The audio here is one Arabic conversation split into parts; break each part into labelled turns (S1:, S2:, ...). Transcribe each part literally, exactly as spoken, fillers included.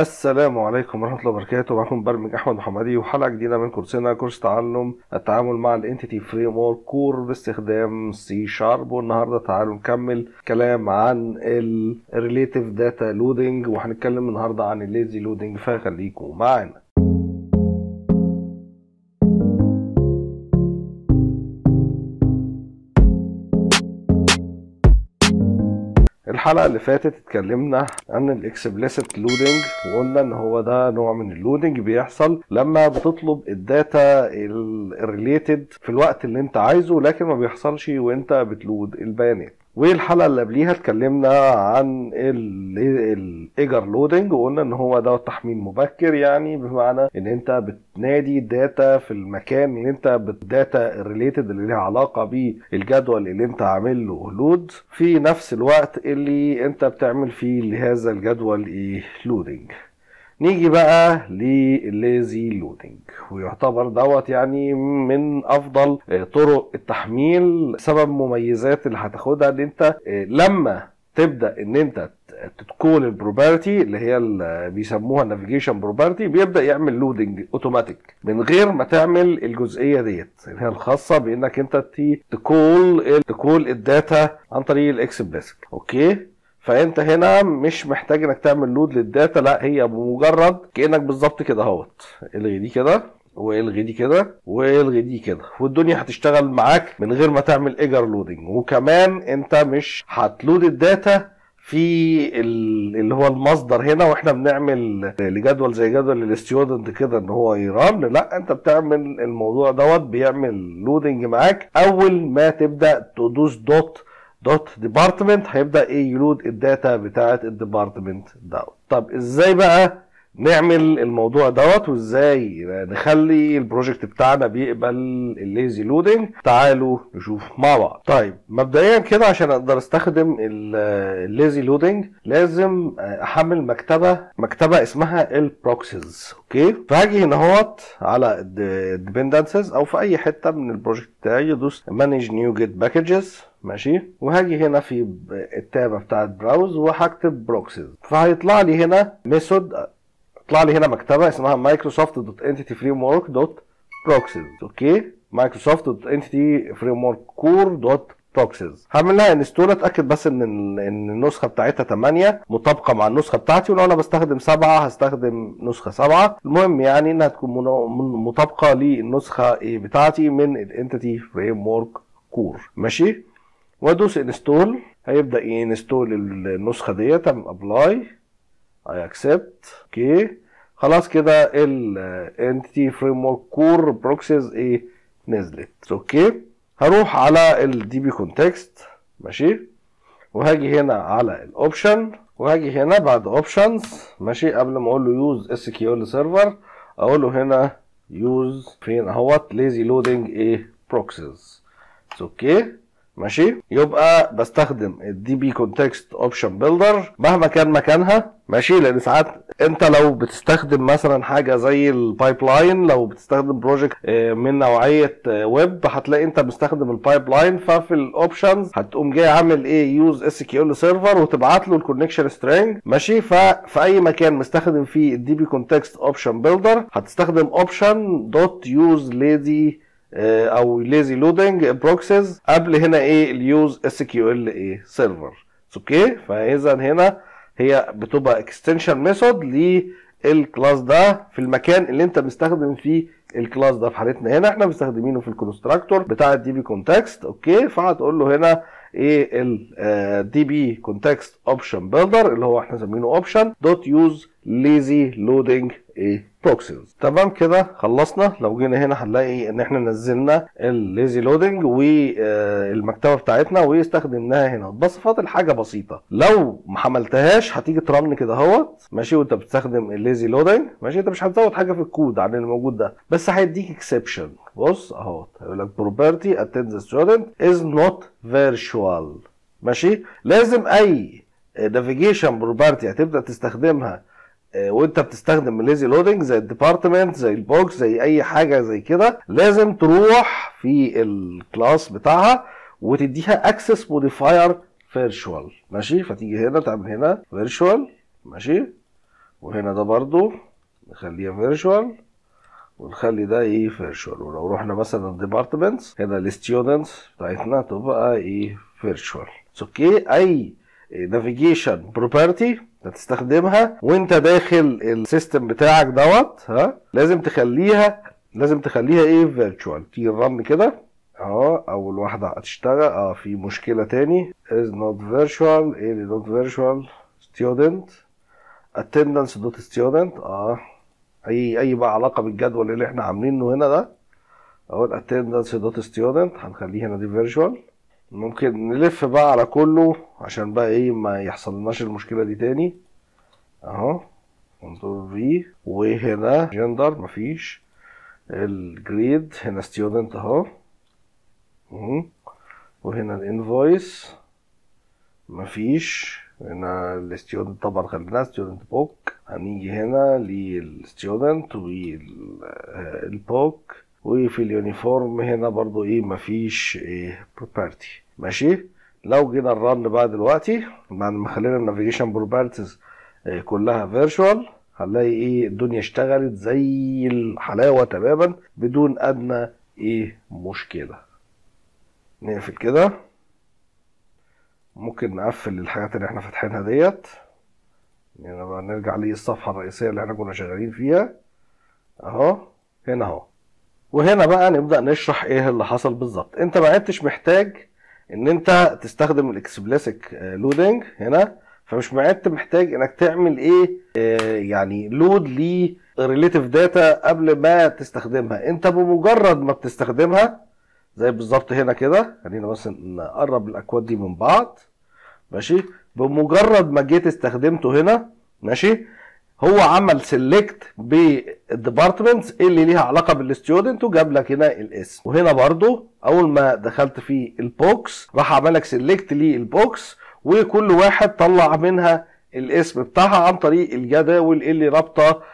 S1: السلام عليكم ورحمة الله وبركاته. معكم مبرمج أحمد محمدي وحلقة جديدة من كورسنا كورس تعلم التعامل مع الانتيتي فريم ورك كور باستخدام سي شارب. والنهارده تعالوا نكمل كلام عن الريليتيف داتا لودنج، وهنتكلم النهارده عن الليزي لودنج، فخليكم معانا. الحلقة اللي فاتت اتكلمنا عن الاكسبليسيت لودنج، وقلنا ان هو ده نوع من اللودنج بيحصل لما بتطلب الداتا الريليتد في الوقت اللي انت عايزه، لكن ما بيحصلش وانت بتلود البيانات. والحلقة اللي قبليها اتكلمنا عن الايجر لودنج، وقلنا ان هو ده تحميل مبكر، يعني بمعنى ان انت بتنادي الداتا في المكان اللي انت بالداتا الريليتد اللي ليها علاقة بالجدول اللي انت عامل له لود في نفس الوقت اللي انت بتعمل فيه لهذا الجدول ايه لودنج. نيجي بقى للليزي لودنج، ويعتبر دوت يعني من افضل طرق التحميل. سبب مميزات اللي هتاخدها ان انت لما تبدا ان انت تكول البروبرتي اللي هي اللي بيسموها النافيجيشن بروبرتي، بيبدا يعمل لودنج اوتوماتيك من غير ما تعمل الجزئيه ديت اللي هي الخاصه بانك انت تكول تكول الداتا عن طريق الاكسبليسيت. اوكي، فانت هنا مش محتاج انك تعمل لود للداتا، لا هي بمجرد كانك بالظبط كده اهوت الغي دي كده والغي دي كده والغي دي كده، والدنيا هتشتغل معاك من غير ما تعمل ايجر لودنج. وكمان انت مش هتلود الداتا في اللي هو المصدر هنا، واحنا بنعمل لجدول زي جدول الستودنت كده ان هو يران، لا انت بتعمل الموضوع دوت بيعمل لودنج معاك اول ما تبدا تدوس دوت دوت ديبارتمنت، هيبدا ايه يلود الداتا بتاعه الديبارتمنت دوت. طب ازاي بقى نعمل الموضوع دوت، وازاي نخلي البروجكت بتاعنا بيقبل الليزي لودنج؟ تعالوا نشوف مع بعض. طيب مبدئيا كده عشان اقدر استخدم الليزي لودنج لازم احمل مكتبه مكتبه اسمها البروكسيز. اوكي، فهاجي هنا اهوت على الديبندنسز او في اي حته من البروجكت بتاعي، ادوس مانج نيو جيت باكجز، ماشي، وهاجي هنا في التابه بتاعت براوز وهكتب بروكسيز، فهيطلع لي هنا ميثود، يطلع لي هنا مكتبه اسمها مايكروسوفت دوت انتيتي فريم ورك دوت بروكسيز. اوكي، مايكروسوفت دوت انتيتي فريم ورك كور دوت بروكسيز. هعمل لها انستول، اتاكد بس ان ان النسخه بتاعتها ثمانية مطابقه مع النسخه بتاعتي، ولو انا بستخدم سبعة هستخدم نسخه سبعة. المهم يعني انها تكون مطابقه للنسخه بتاعتي من الانتيتي فريم ورك كور، ماشي، وادوس انستول. هيبدا ينستول النسخه ديت، اعمل ابلاي، اي اكسبت. اوكي، خلاص كده الانتيتي فريم ورك كور بروكسيز ايه نزلت. اوكي، هروح على الدي بي كونتكست، ماشي، وهاجي هنا على الاوبشن، وهاجي هنا بعد اوبشنز، ماشي، قبل ما اقول له يوز اس كيو ال سيرفر اقول له هنا يوز فين اهوت ليزي لودنج ايه بروكسيز. اوكي، ماشي، يبقى بستخدم الدي بي كونتكست اوبشن بيلدر مهما كان مكانها، ماشي، لان ساعات انت لو بتستخدم مثلا حاجه زي البايب لاين، لو بتستخدم بروجكت من نوعيه ويب، هتلاقي انت بتستخدم البايب لاين، ففي الاوبشنز هتقوم جاي عامل ايه يوز اس كيو ال سيرفر وتبعت له الكونكشن سترينج، ماشي. ففي اي مكان مستخدم فيه الدي بي كونتكست اوبشن بيلدر هتستخدم اوبشن دوت يوز ليزي او ليزي لودنج بروكسيز قبل هنا ايه اليوز اس كيو ال ايه سيرفر. اوكي، فاذا هنا هي بتبقى اكستنشن ميثود للكلاس ده في المكان اللي انت بتستخدم فيه الكلاس ده. في حالتنا هنا احنا مستخدمينه في الكونستراكتور بتاع الدي بي كونتكست. اوكي، فهتقول له هنا ايه الدي بي كونتكست اوبشن بيلدر اللي هو احنا مسمينه اوبشن دوت يوز ليزي لودنج ايه بروكسيز. تمام كده خلصنا. لو جينا هنا هنلاقي ان احنا نزلنا الليزي لودنج والمكتبه بتاعتنا واستخدمناها هنا، بس فاضل حاجه بسيطه. لو ما حملتهاش هتيجي ترن كده اهوت، ماشي، وانت بتستخدم الليزي لودنج، ماشي، انت مش هتزود حاجه في الكود عن اللي موجود ده، بس هيديك اكسبشن. بص اهوت هيقول لك property attend the student is not virtual، ماشي. لازم اي نافيجيشن بروبرتي هتبدا تستخدمها وانت بتستخدم الليزي لودنج زي الديبارتمنت زي البوكس زي اي حاجه زي كده، لازم تروح في الكلاس بتاعها وتديها اكسس موديفاير فيرتشوال، ماشي. فتيجي هنا تعمل هنا فيرتشوال، ماشي، وهنا ده برضو نخليها فيرتشوال، ونخلي ده ايه فيرتشوال. ولو رحنا مثلا ديبارتمنتس هنا الستودنتس بتاعتنا تبقى ايه فيرتشوال. اوكي، اي نافيجيشن بروبرتي هتستخدمها وانت داخل السيستم بتاعك دوت، ها لازم تخليها لازم تخليها ايه فيرتشوال. تيجي الرن كده اهو، اول واحده هتشتغل. اه في مشكله تاني is not virtual. ايه اللي not virtual؟ student attendance dot student. اه اي اي بقى علاقه بالجدول اللي احنا عاملينه هنا ده اهو attendance dot student، هنخليه هنا دي virtual. ممكن نلف بقى على كله عشان بقى ايه ما يحصلناش المشكله دي تاني اهو. كنترول في، وهنا جندر مفيش، الجريد هنا ستودنت اهو، وهنا الانفويس مفيش، هنا الستودنت طبعا خليناها ستودنت بوك. هنيجي هنا للستودنت والبوك، وفي اليونيفورم هنا برضو ايه مفيش ايه بروبرتي. ماشي، لو جينا الرن بقى دلوقتي بعد ما خلينا النافيجيشن بروبرتيز كلها فيرتشوال، هنلاقي ايه الدنيا اشتغلت زي الحلاوه تماما بدون ادنى ايه مشكله. نقفل كده، ممكن نقفل الحاجات اللي احنا فاتحينها ديت. يعني بقى نرجع للصفحه الرئيسيه اللي احنا كنا شغالين فيها اهو، هنا اهو. وهنا بقى نبدا نشرح ايه اللي حصل بالظبط. انت ما عدتش محتاج ان انت تستخدم الاكسبليسيك لودنج هنا، فمش معد محتاج انك تعمل ايه آه يعني لود ل ريليتيف داتا قبل ما تستخدمها. انت بمجرد ما بتستخدمها زي بالظبط هنا كده، خلينا بس نقرب الاكواد دي من بعض. ماشي، بمجرد ما جيت استخدمته هنا ماشي، هو عمل سيلكت بالديبارتمنتس اللي ليها علاقه بالستودنت وجاب لك هنا الاسم. وهنا برضو اول ما دخلت في البوكس راح عمل لك سيلكت للبوكس، وكل واحد طلع منها الاسم بتاعها عن طريق الجداول اللي رابطه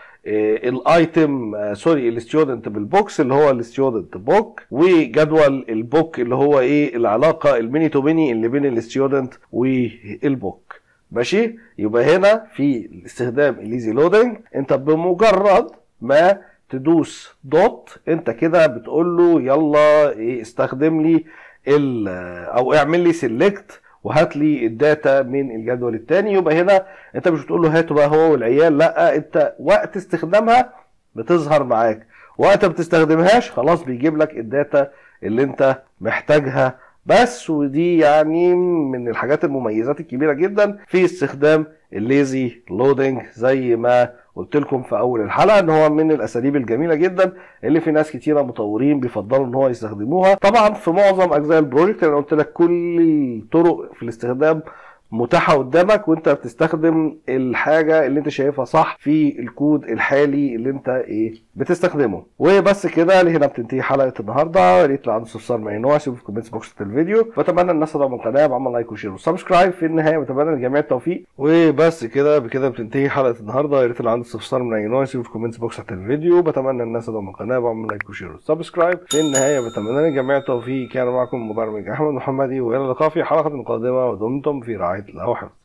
S1: الايتم سوري الستودنت بالبوكس اللي هو الستودنت بوك، وجدول البوك اللي هو ايه العلاقه الميني تو ميني اللي بين الستودنت والبوك. ماشي، يبقى هنا في استخدام الليزي لودنج انت بمجرد ما تدوس دوت انت كده بتقول له يلا ايه استخدم لي ال او اعمل لي سيلكت وهات لي الداتا من الجدول الثاني. يبقى هنا انت مش بتقول له هاته بقى هو والعيال، لا انت وقت استخدامها بتظهر معاك، وقت ما بتستخدمهاش خلاص بيجيب لك الداتا اللي انت محتاجها بس. ودي يعني من الحاجات المميزات الكبيرة جدا في استخدام الليزي لودنج زي ما قلت لكم في اول الحلقة ان هو من الاساليب الجميلة جدا اللي في ناس كتيرة مطورين بيفضلوا ان هو يستخدموها. طبعا في معظم اجزاء البروجكت انا قلت لك كل الطرق في الاستخدام متاحة قدامك، وانت بتستخدم الحاجة اللي انت شايفها صح في الكود الحالي اللي انت ايه بتستخدمه. وبس كده هنا بتنتهي حلقة النهاردة. يا ريت لو عنده استفسار ما ينوعش في الكومنتس بوكس الفيديو. بتمنى الناس تدعم القناة بعمل لايك وشير وسبسكرايب. في النهاية بتمنى للجميع التوفيق. وبس كده بكده بتنتهي حلقة النهاردة. يا ريت لو عنده استفسار ما ينوعش في الكومنتس بوكس الفيديو. بتمنى الناس تدعم القناة بعمل لايك وشير وسبسكرايب. في النهاية بتمنى للجميع التوفيق. كان معكم مبرمج احمد محمدي، والى اللقاء في حلقة قادمة ودمتم في رعاية الله وحفظه.